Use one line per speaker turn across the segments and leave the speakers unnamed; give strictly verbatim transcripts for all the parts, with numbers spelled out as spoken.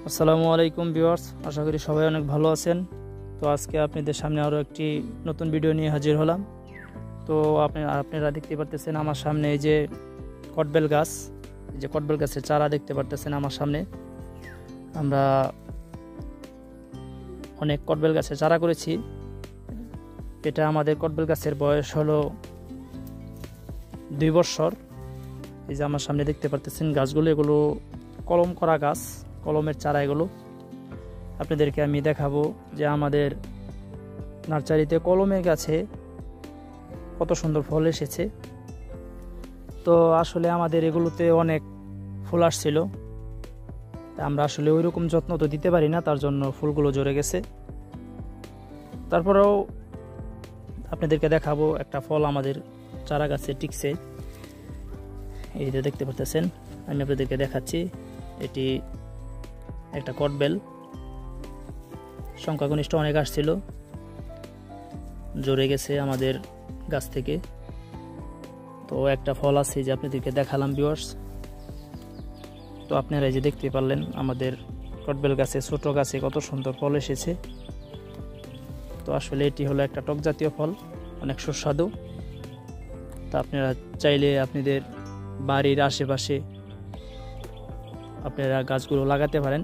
আসসালামু আলাইকুম ভিউয়ার্স, আশা করি সবাই অনেক ভালো আছেন। তো আজকে আপনাদের সামনে আরও একটি নতুন ভিডিও নিয়ে হাজির হলাম। তো আপনি আপনারা দেখতে পারতেছেন আমার সামনে এই যে কটবেল গাছ, এই যে কটবেল গাছের চারা দেখতে পারতেছেন আমার সামনে। আমরা অনেক কটবেল গাছের চারা করেছি। এটা আমাদের কটবেল গাছের বয়স হলো দুই বছর। এই যে আমার সামনে দেখতে পারতেছেন গাছগুলো, এগুলো কলম করা গাছ, কলমের চারা এগুলো। আপনাদেরকে আমি দেখাবো যে আমাদের নার্সারিতে কলমের গাছে কত সুন্দর ফল এসেছে। তো আসলে আমাদের এগুলোতে অনেক ফুল আসছিল, আমরা আসলে ওই রকম যত্ন তো দিতে পারি না, তার জন্য ফুলগুলো ঝরে গেছে। তারপরেও আপনাদেরকে দেখাবো একটা ফল আমাদের চারা গাছে টিকছে। এই যে দেখতে পাচ্ছেন, আমি আপনাদেরকে দেখাচ্ছি। এটি একটা কটবেল, সংখ্যাগরিষ্ঠ অনেক আসছিল, ঝরে গেছে আমাদের গাছ থেকে। তো একটা ফল আছে যে আপনাদেরকে দেখালাম ভিউয়ার্স। তো আপনারা এই যে দেখতে পারলেন আমাদের কটবেল গাছে, ছোট গাছে কত সুন্দর ফল এসেছে। তো আসলে এটি হলো একটা টক জাতীয় ফল, অনেক সুস্বাদু। তা আপনারা চাইলে আপনাদের বাড়ির আশেপাশে আপনারা গাছগুলো লাগাতে পারেন।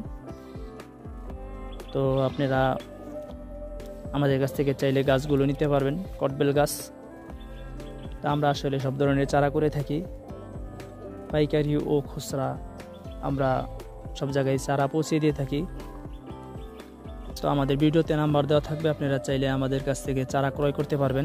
তো আপনারা আমাদের কাছ থেকে চাইলে গাছগুলো নিতে পারবেন, কটবেল গাছ। তা আমরা আসলে সব ধরনের চারা করে থাকি, পাইকারি ও খুচরা আমরা সব জায়গায় চারা পৌঁছে দিয়ে থাকি। তো আমাদের ভিডিওতে নাম্বার দেওয়া থাকবে, আপনারা চাইলে আমাদের কাছ থেকে চারা ক্রয় করতে পারবেন।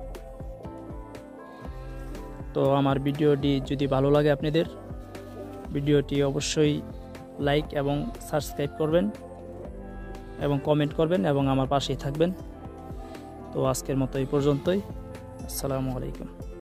তো আমার ভিডিওটি যদি ভালো লাগে আপনাদের, ভিডিওটি অবশ্যই লাইক এবং সাবস্ক্রাইব করবেন এবং কমেন্ট করবেন এবং আমার পাশেই থাকবেন। তো আজকের মতো এই পর্যন্তই। আসসালামু আলাইকুম।